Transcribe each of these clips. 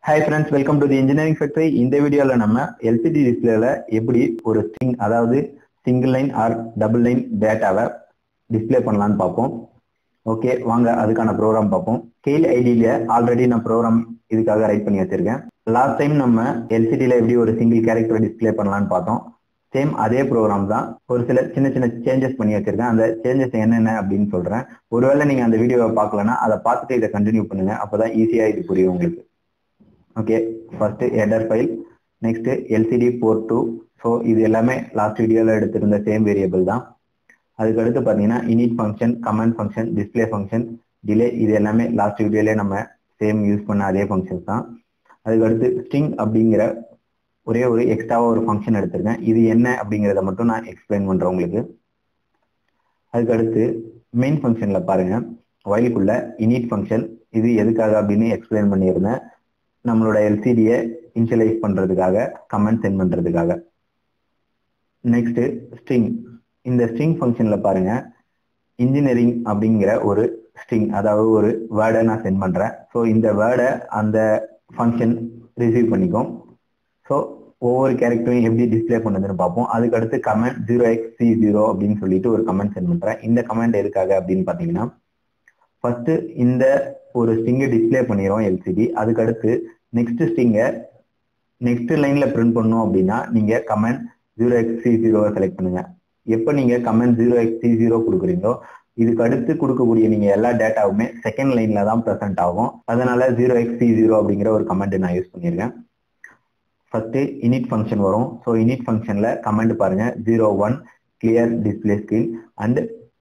Hi friends, welcome to the Engineering Factory. இந்த வீடியோல நம்ம LCD டிஸ்பிளேல எப்படி ஒரு ஸ்ட்ரிங் அதாவது single line or double line டேட்டாவை டிஸ்ப்ளே பண்ணலாம்னு பார்ப்போம். ஓகே, வாங்க அதுக்கான ப்ரோக்ராம் பார்ப்போம். ஸ்கேல் ஐடியில ஆல்ரெடி நான் ப்ரோக்ராம் இதுக்காக ரைட் பண்ணி வச்சிருக்கேன். லாஸ்ட் டைம் நம்ம LCDல எப்படி ஒரு சிங்கிள் கேரக்டர் டிஸ்ப்ளே பண்ணலாம்னு பார்த்தோம். சேம் அதே ப்ரோக்ராம் தான், ஒரு சில சின்ன சின்ன சேஞ்சஸ் பண்ணி வச்சிருக்கேன். அந்த சேஞ்சஸ் என்னென்ன அப்படின்னு சொல்றேன். ஒருவேளை நீங்க அந்த வீடியோவை பார்க்கலன்னா அதை பார்த்துட்டு இதை கண்டினியூ பண்ணுங்க, அப்பதான் ஈஸியா இது புரியும் உங்களுக்கு. Okay, first header file, next LCD port 2. So இது எல்லாமே லாஸ்ட் வீடியோவில் எடுத்திருந்த சேம் வேரியபிள் தான். அதுக்கு அடுத்து பார்த்தீங்கன்னா init function, comment function, display function, delay, இது எல்லாமே லாஸ்ட் வீடியோலே நம்ம சேம் யூஸ் பண்ண அதே ஃபங்க்ஷன்ஸ் தான். அதுக்கு அடுத்து ஸ்ட்ரிங் அப்படிங்கிற ஒரே ஒரு எக்ஸ்ட்ராவாக ஒரு ஃபங்க்ஷன் எடுத்திருக்கேன். இது என்ன அப்படிங்கிறத மட்டும் நான் எக்ஸ்பிளைன் பண்ணுறேன் உங்களுக்கு. அதுக்கு அடுத்து மெயின் ஃபங்க்ஷனில் பாருங்க, whileக்குள்ள init ஃபங்க்ஷன், இது எதுக்காக அப்படின்னு எக்ஸ்பிளைன் பண்ணியிருந்தேன். நம்மளோட LCDயை இனிஷியலைஸ் பண்றதுக்காக, கமெண்ட் சென்ட் பண்றதுக்காக. நெக்ஸ்ட் ஸ்ட்ரிங், இந்த ஸ்ட்ரிங் ஃபங்க்ஷன்ல பாருங்க, இன்ஜினியரிங் அப்படிங்கிற ஒரு ஸ்ட்ரிங், அதாவது ஒரு வேர்டை நான் சென்ட் பண்றேன். ஸோ இந்த வேர்டை அந்த ஃபங்க்ஷன் ரிசீவ் பண்ணிக்கும். ஸோ ஒவ்வொரு கேரக்டரையும் எப்படி டிஸ்பிளே பண்ணுதுன்னு பார்ப்போம். அதுக்கு அடுத்து கமெண்ட் 0xC0 அப்படின்னு சொல்லிட்டு ஒரு கமெண்ட் சென்ட் பண்றேன். இந்த கமெண்ட் எதுக்காக அப்படின்னு பாத்தீங்கன்னா, ஃபர்ஸ்ட் இந்த ஒரு ஸ்ட்ரிங்கை டிஸ்பிளே பண்ணிடுவோம் LCD. அதுக்கு அடுத்து நெக்ஸ்ட் ஸ்ட்ரிங்கை நெக்ஸ்ட் லைன்ல பிரிண்ட் பண்ணணும் அப்படின்னா நீங்க கமெண்ட் 0xC0 செலக்ட் பண்ணுங்க. எப்போ நீங்க கமெண்ட் 0xC0 கொடுக்குறீங்களோ இதுக்கு அடுத்து கொடுக்கக்கூடிய நீங்க எல்லா டேட்டாவுமே செகண்ட் லைன்ல தான் ப்ரெசென்ட் ஆகும். அதனால 0xC0 அப்படிங்கிற ஒரு கமெண்ட் நான் யூஸ் பண்ணியிருக்கேன். ஃபர்ஸ்ட் init ஃபங்க்ஷன் வரும். ஸோ init ஃபங்க்ஷன்ல கமெண்ட் பாருங்க, 01 clear display screen and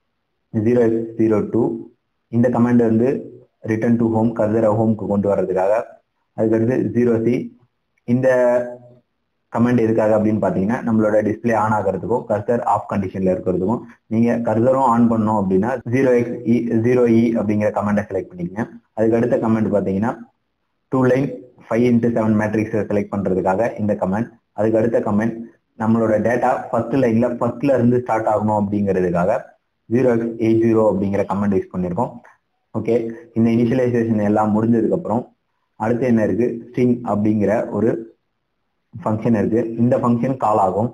0x02. இந்த கமெண்ட் வந்து ரிட்டர்ன் டு ஹோம், கர்சரை ஹோம்க்கு கொண்டு வர்றதுக்காக. அதுக்கடுத்து 0C, இந்த கமெண்ட் எதுக்காக அப்படின்னு பார்த்தீங்கன்னா நம்மளோட டிஸ்பிளே ஆன் ஆகிறதுக்கும் கர்சர் ஆஃப் கண்டிஷன்ல இருக்கிறதுக்கும். நீங்க கர்சரும் ஆன் பண்ணோம் அப்படின்னா 0E அப்படிங்கிற கமெண்டை செலக்ட் பண்ணிக்கங்க. அதுக்கு அடுத்த கமெண்ட் பார்த்தீங்கன்னா 2 லைன் 5x7 மேட்ரிக்ஸை செலக்ட் பண்றதுக்காக இந்த கமெண்ட். அதுக்கு அடுத்த கமெண்ட் நம்மளோட டேட்டா ஃபர்ஸ்ட் லைன்ல ஃபர்ஸ்ட்ல இருந்து ஸ்டார்ட் ஆகணும் அப்படிங்கிறதுக்காக 0x80 அப்படிங்கிற கமெண்ட் யூஸ் பண்ணியிருக்கோம். ஓகே, இந்த இனிஷியலைசேஷன் எல்லாம் முடிஞ்சதுக்கு அப்புறம் அடுத்து என்ன இருக்கு, ஸ்ட்ரிங் அப்படிங்கிற ஒரு ஃபங்க்ஷன் இருக்கு. இந்த ஃபங்க்ஷன் கால் ஆகும்.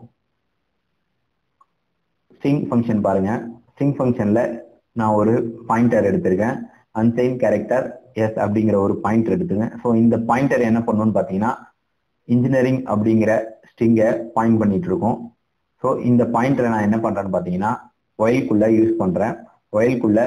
ஸ்ட்ரிங் ஃபங்க்ஷன் பாருங்க, ஸ்ட்ரிங் ஃபங்க்ஷன்ல நான் ஒரு பாயிண்டர் எடுத்திருக்கேன். அன்சைன் கேரக்டர் எஸ் அப்படிங்கிற ஒரு பாயிண்டர் எடுத்துங்க. ஸோ இந்த பாயிண்டர் என்ன பண்ணணும்னு பார்த்தீங்கன்னா இன்ஜினியரிங் அப்படிங்கிற ஸ்ட்ரிங்கை பாயிண்ட் பண்ணிட்டு இருக்கோம். ஸோ இந்த பாயிண்டரை நான் என்ன பண்றேன்னு பார்த்தீங்கன்னா ஒயில்குள்ள யூஸ் பண்றேன். ஒயில்குள்ள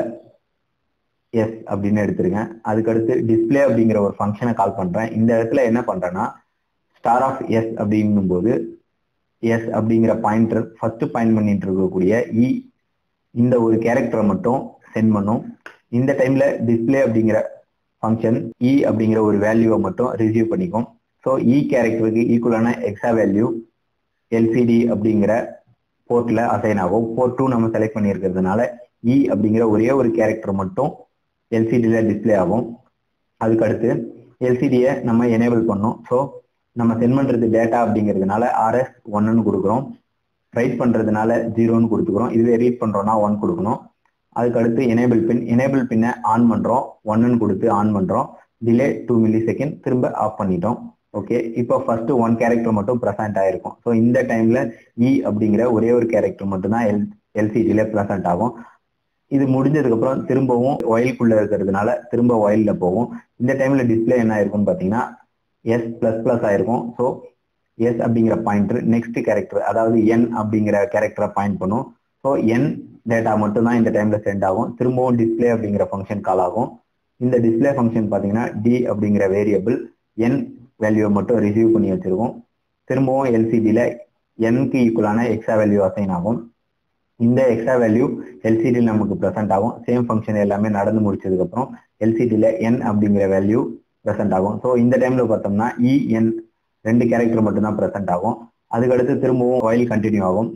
எஸ் அப்படின்னு எடுத்துருங்க. அதுக்கடுத்து டிஸ்பிளே அப்படிங்கிற ஒரு ஃபங்க்ஷனை கால் பண்றேன். இந்த இடத்துல என்ன பண்றேன்னா ஸ்டார் ஆஃப் எஸ் அப்படிங்கும் போது எஸ் அப்படிங்கிற பாயிண்டர் ஃபர்ஸ்ட் பாயிண்ட் பண்ணிட்டு இருக்கக்கூடிய இந்த ஒரு கேரக்டரை மட்டும் சென்ட் பண்ணும். இந்த டைம்ல டிஸ்பிளே அப்படிங்கிற ஃபங்க்ஷன் அப்படிங்கிற ஒரு வேல்யூவை மட்டும் ரிசீவ் பண்ணிக்கும். ஸோ கேரக்டருக்கு ஈக்குவலான எக்ஸா வேல்யூ LCD அப்படிங்கிற போர்ட்ல அசைன் ஆகும். போர்ட் 2 நம்ம செலக்ட் பண்ணி இருக்கிறதுனால அப்படிங்கிற ஒரே ஒரு கேரக்டர் மட்டும் LCDல டிஸ்பிளே ஆகும். அதுக்கு அடுத்து LCDயை நம்ம எனேபிள் பண்ணோம். ஸோ நம்ம சென்ட் பண்றது டேட்டா அப்படிங்கிறதுனால RS1ன்னு கொடுக்குறோம். ரைட் பண்றதுனால 0ன்னு கொடுத்துக்கிறோம். இதுவே ரீட் பண்றோம்னா 1 கொடுக்கணும். அதுக்கு அடுத்து எனேபிள் பின்னை ஆன் பண்றோம், 1ன்னு கொடுத்து ஆன் பண்றோம். டிலே 2 millisecond, திரும்ப ஆஃப் பண்ணிட்டோம். ஓகே, இப்போ ஃபர்ஸ்ட் 1 கேரக்டர் மட்டும் ப்ரெசென்ட் ஆயிருக்கும். ஸோ இந்த டைம்ல அப்படிங்கிற ஒரே ஒரு கேரக்டர் மட்டும் தான் LCDல ப்ரெசென்ட் ஆகும். இது முடிஞ்சதுக்கு அப்புறம் திரும்பவும் ஒயில்குள்ள இருக்கிறதுனால திரும்ப ஒயில்ல போகும். இந்த டைம்ல டிஸ்பிளே என்ன ஆயிருக்கும்னு பாத்தீங்கன்னா S++ ஆயிருக்கும். ஸோ எஸ் அப்படிங்கிற பாயிண்டர் நெக்ஸ்ட் கேரக்டர், அதாவது N அப்படிங்கிற கேரக்டரை பாயிண்ட் பண்ணும். ஸோ N டேட்டா மட்டும் தான் இந்த டைம்ல சென்ட் ஆகும். திரும்பவும் டிஸ்பிளே அப்படிங்கிற ஃபங்க்ஷன் கால் ஆகும். இந்த டிஸ்பிளே ஃபங்க்ஷன் பாத்தீங்கன்னா D அப்படிங்கிற வேரியபிள் N வேல்யூவை மட்டும் ரிசீவ் பண்ணி வச்சிருக்கோம். திரும்பவும் LCDல Nக்கு ஈக்குவலான எக்ஸா வேல்யூ அசைன் ஆகும். இந்த எக்ஸ்ட்ரா வேல்யூ LCD நமக்கு ப்ரெசென்ட் ஆகும். சேம் ஃபங்க்ஷன் எல்லாமே நடந்து முடிச்சதுக்கு அப்புறம் LCDல N அப்படிங்கிற வேல்யூ ப்ரெசென்ட் ஆகும். ஸோ இந்த டைம்ல பார்த்தோம்னா N 2 கேரக்டர் மட்டும் தான் ப்ரெசென்ட் ஆகும். அதுக்கடுத்து திரும்பவும் ஒயில் கண்டினியூ ஆகும்.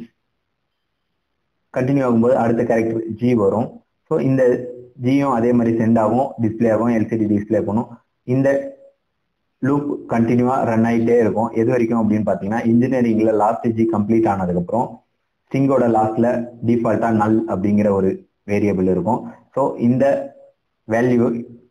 கண்டினியூ ஆகும்போது அடுத்த கேரக்டர் G வரும். ஸோ இந்த Gயும் அதே மாதிரி சென்ட் ஆகும், டிஸ்பிளே ஆகும், LCD டிஸ்பிளே பண்ணும். இந்த லூப் கண்டினியூவா ரன் ஆகிட்டே இருக்கும். எது வரைக்கும் அப்படின்னு பாத்தீங்கன்னா இன்ஜினியரிங்ல லாஸ்ட் G கம்ப்ளீட் ஆனதுக்கு அப்புறம் ஸ்ட்ரிங்கோட லாஸ்ட்ல டிஃபால்ட்டா நல் அப்படிங்கிற ஒரு வேரியபிள் இருக்கும். ஸோ இந்த வேல்யூ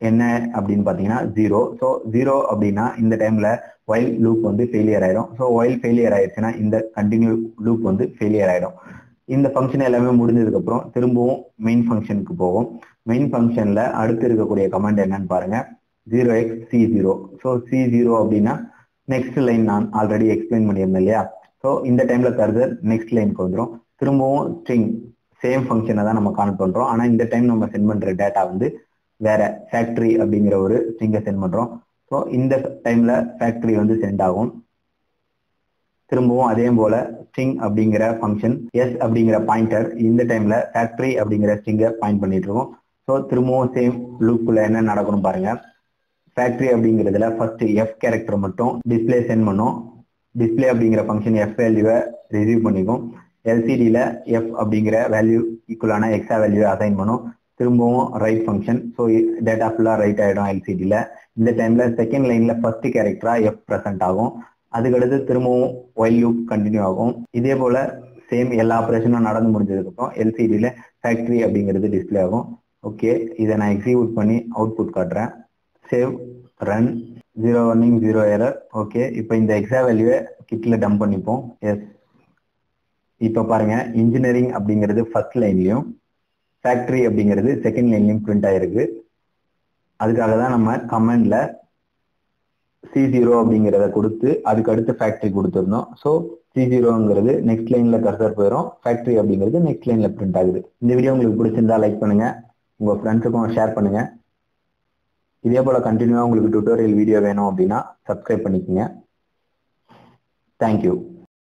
என்ன அப்படின்னு பாத்தீங்கன்னா 0. ஸோ 0 அப்படின்னா இந்த டைம்ல ஒயில் லூப் வந்து ஃபெயிலியர் ஆயிடும். ஸோ ஒயில் ஃபெயிலியர் ஆயிடுச்சுன்னா இந்த கண்டினியூ லூப் வந்து ஃபெயிலியர் ஆயிடும். இந்த ஃபங்க்ஷன் எல்லாமே முடிஞ்சதுக்கு அப்புறம் திரும்பவும் மெயின் ஃபங்க்ஷனுக்கு போகும். மெயின் ஃபங்க்ஷன்ல அடுத்து இருக்கக்கூடிய கமாண்ட் என்னன்னு பாருங்க, 0xC0. ஸோ C0 அப்படின்னா நெக்ஸ்ட் லைன் நான் ஆல்ரெடி எக்ஸ்பிளைன் பண்ணியிருந்தேன் இல்லையா. ஸோ இந்த டைம்ல கர்சர் நெக்ஸ்ட் லைனுக்கு வந்துடும். திரும்பவும் ஸ்ட்ரிங் சேம் ஃபங்க்ஷனை தான் நம்ம கால் பண்றோம். ஆனா இந்த டைம் நம்ம சென்ட் பண்ற டேட்டா வந்து வேற ஃபேக்டரி அப்படிங்கிற ஒரு ஸ்ட்ரிங்கை சென்ட் பண்றோம். ஸோ இந்த டைம்ல ஃபேக்டரி வந்து சென்ட் ஆகும். திரும்பவும் அதே போல ஸ்ட்ரிங் அப்படிங்கிற ஃபங்க்ஷன் எஸ் அப்படிங்கிற பாயிண்டர் இந்த டைம்ல ஃபேக்டரி அப்படிங்கிற ஸ்ட்ரிங்கை பாயிண்ட் பண்ணிட்டு இருக்கோம். ஸோ திரும்பவும் சேம் லூப்ல என்ன நடக்கணும் பாருங்க. ஃபேக்டரி அப்படிங்கிறதுல ஃபர்ஸ்ட் எஃப் கேரக்டர் மட்டும் டிஸ்பிளே சென்ட் பண்ணும். டிஸ்பிளே அப்படிங்கிற ஃபங்க்ஷன் எஃப் வேல்யூவை ரிசீவ் பண்ணிக்கும். எல்சிடியில எஃப் அப்படிங்கிற வேல்யூ ஈக்குவலான எக்ஸா வேல்யூ அசைன் பண்ணும். திரும்பவும் ரைட் ஃபங்க்ஷன். ஸோ டேட்டா ஃபுல்லா ரைட் ஆயிடும் எல்சிடியில. இந்த டைம்ல செகண்ட் லைன்ல ஃபர்ஸ்ட் கேரக்டரா எஃப் ப்ரெசென்ட் ஆகும். அதுக்கடுத்து திரும்பவும் ஒயில் லூப் கண்டினியூ ஆகும். இதே போல சேம் எல்லா ஆப்ரேஷனும் நடந்து முடிஞ்சதுக்கு அப்புறம் எல்சிடியில ஃபேக்டரி அப்படிங்கிறது டிஸ்பிளே ஆகும். ஓகே, இதை நான் எக்ஸிக்யூட் பண்ணி அவுட்புட் காட்டுறேன். Save, run, 0 running 0 error. Okay, இப்போ இந்த எக்ஸா வேல்யூவை கிட்ல டம்ப் பண்ணிப்போம். எஸ், இப்போ பாருங்க இன்ஜினியரிங் அப்படிங்கிறது ஃபர்ஸ்ட் லைன்லயும் ஃபேக்டரி அப்படிங்கிறது செகண்ட் லைன்லயும் பிரிண்ட் ஆயிருக்கு. அதுக்காக தான் நம்ம கமெண்ட்ல C0 அப்படிங்கிறத கொடுத்து அதுக்கு அடுத்து ஃபேக்டரி கொடுத்துருந்தோம். ஸோ C0ங்கிறது நெக்ஸ்ட் லைன்ல கர்சர் போயிடும், ஃபேக்டரி அப்படிங்கிறது நெக்ஸ்ட் லைன்ல பிரிண்ட் ஆகுது. இந்த வீடியோ உங்களுக்கு பிடிச்சிருந்தா லைக் பண்ணுங்க, உங்க ஃப்ரெண்ட்ஸுக்கும் ஷேர் பண்ணுங்க. இதே போல கண்டினியூவா உங்களுக்கு டியூட்டோரியல் வீடியோ வேணும் அப்படின்னா சப்ஸ்கிரைப் பண்ணிக்கோங்க. தேங்க்யூ.